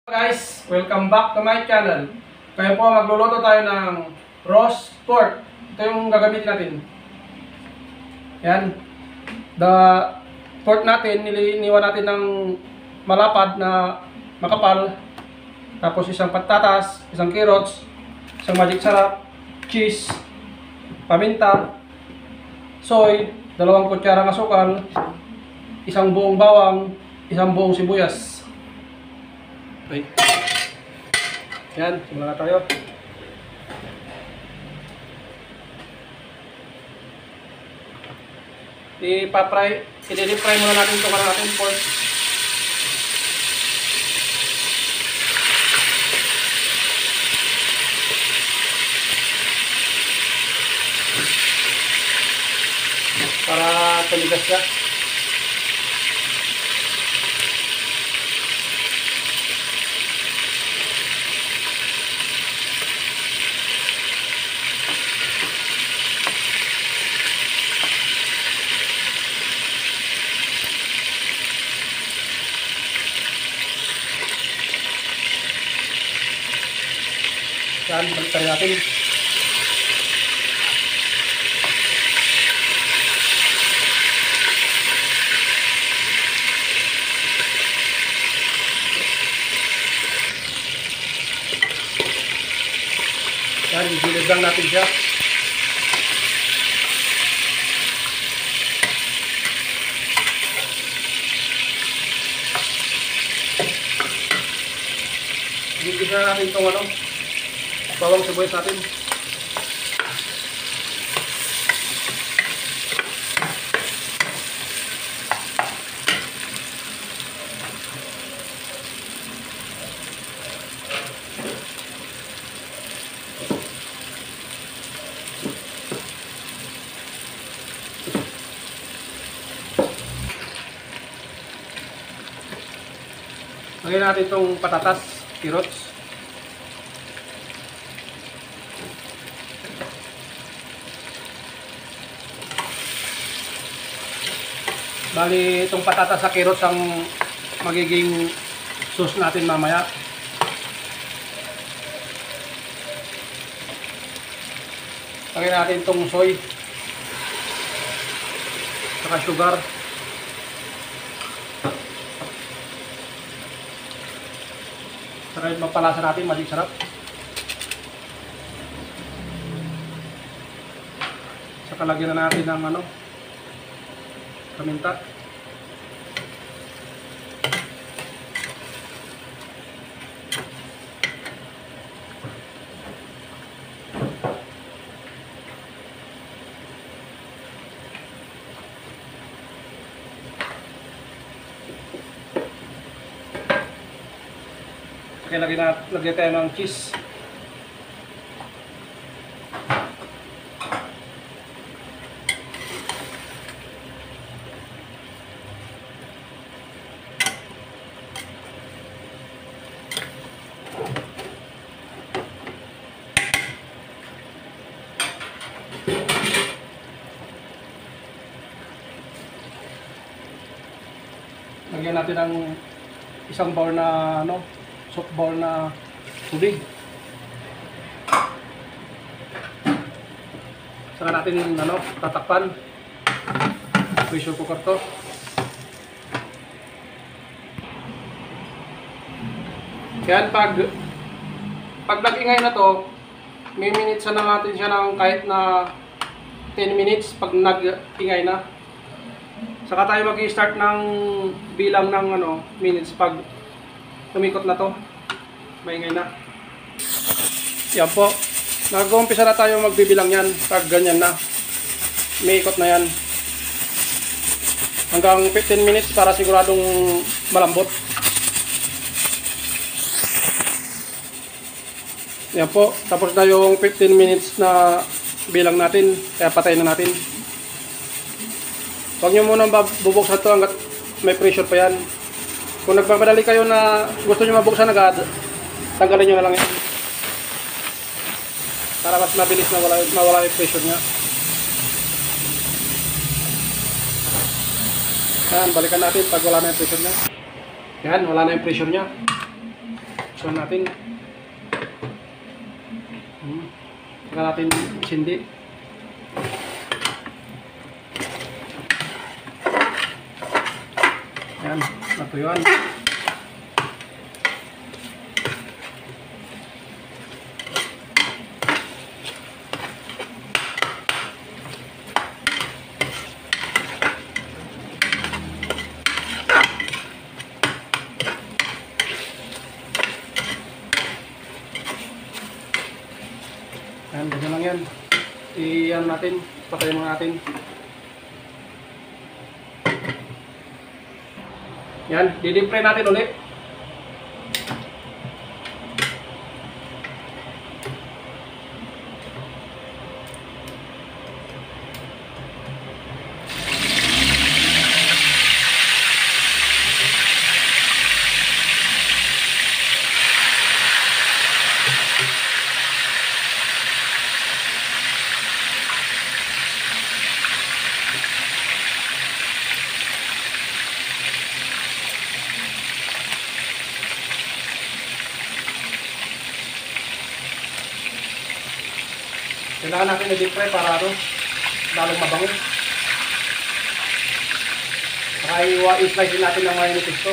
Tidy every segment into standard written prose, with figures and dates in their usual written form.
Guys, welcome back to my channel. Kaya po magluluto tayo ng roast pork. Ito yung gagamitin natin. Yan. The pork natin, niliniwan natin ng malapad na makapal. Tapos isang patatas, isang carrots, isang magic sarap, cheese, paminta, soy, 2 kutsarang asukal, isang buong bawang, isang buong sibuyas. Okay. Yan, simulan na tayo. I-deep fry muna natin itong natin pork. Para tumigas siya. Yan, balikan natin. Yan, gilid lang natin siya. Gigisa natin itong bawang sibuyas natin. Lagyan natin itong patatas, carrots. Bali, itong patatas sa carrots ang magiging sauce natin mamaya. Lagyan natin itong soy saka sugar. Saka yung mapalasa natin, magic sarap. Saka lagyan na natin ng paminta. Okay, lagyan tayo ng cheese. Lagyan natin ng isang bowl na soft bowl na tubig. Saka natin tatakpan. Pressure cooker to. Yan, pag nag-ingay na to, may minutes na natin siya ng kahit na 10 minutes pag nag-ingay na. Saka tayo mag-i-start ng bilang ng minutes pag tumikot na to. Maingay na. Yan po. Nag-uumpisa na tayo magbibilang yan. Pag ganyan na. May ikot na yan. Hanggang 15 minutes para siguradong malambot. Yan po. Tapos na yung 15 minutes na bilang natin. Kaya patayin na natin. Huwag nyo munang bubuksan ito hanggat may pressure pa yan. Kung nagmamadali kayo na gusto nyo mabuksan agad, tanggalin nyo na lang yan. Para mas mabilis na mawala yung pressure nya. Yan, balikan natin pag wala na yung pressure nya. Yan, wala na yung pressure nya. sauce natin. Saka natin sindi. Yan, natuyuan. Yan, ganyan lang yan. I-ano natin, patayin mo natin. Yan, di-deep fry natin ulit. Kailangan natin i-deep fry para lalong mabango. Saka i-slice din natin ng mayonnaise ito.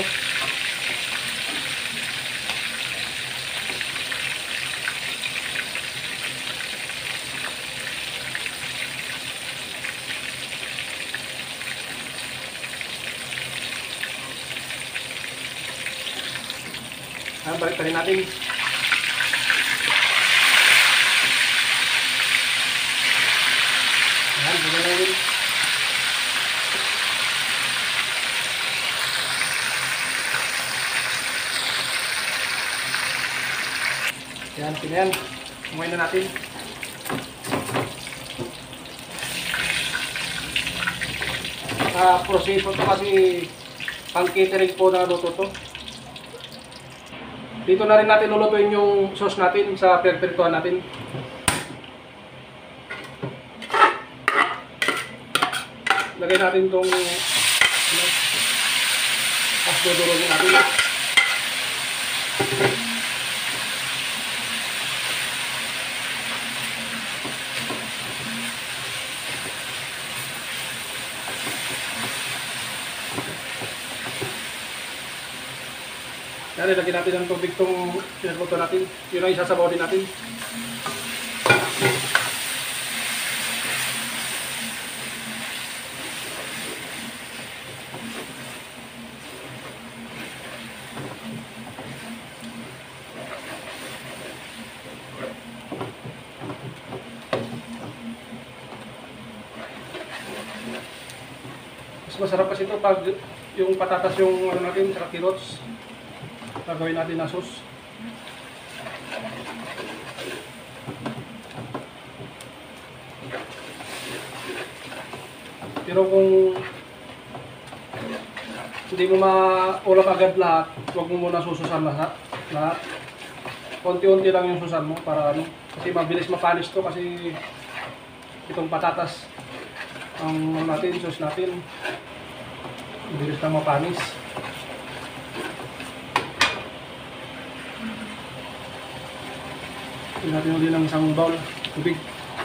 Ayan, balik rin natin. Ayan, bulan natin. Ayan, pinayan. Umuin na natin. Proceed po ito kasi pang catering po na luto to. Dito na rin natin lulutuin yung sauce natin sa pinagprituhan natin. Lagay natin itong dudurugin natin. Yan, ilagay natin ang tubig itong pinagluto natin. Yun ang isasabaw din natin. Mas masarap kasi ito pag yung patatas yung ano natin, saka carrots. Gagawin natin na sauce. Pero kung hindi mo maulap agad lahat, huwag mo muna sususan lahat. Konti-unti lang yung susan mo para ano, kasi mabilis mapanis to kasi itong patatas ang natin, sauce natin. Mabilis lang mapanis. Tingnan natin ulit ng isang bowl tubig.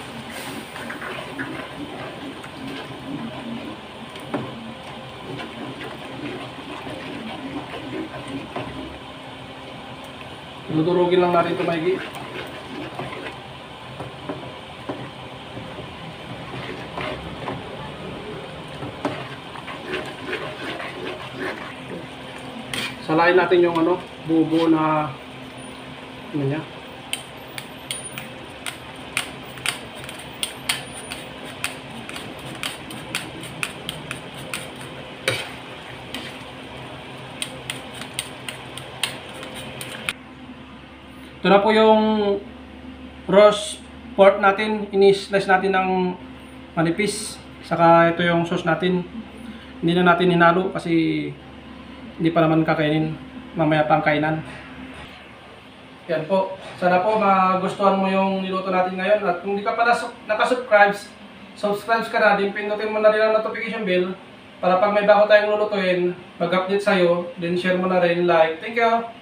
Dudurugin lang natin ito maigi. Salain natin yung ano, buo-buo na ano niya. Ito na po yung roast pork natin. Ini-slice natin ng manipis. Saka ito yung sauce natin. Hindi na natin hinalo kasi hindi pa naman kakainin. Mamaya pang kainan. Yan po. Sana po magustuhan mo yung niluto natin ngayon. At kung hindi ka pa nakasubscribe, subscribe ka na. Din pindutin mo na rin ang notification bell para pag may bago tayong lulutuin, mag-update sa'yo. Then share mo na rin, like. Thank you!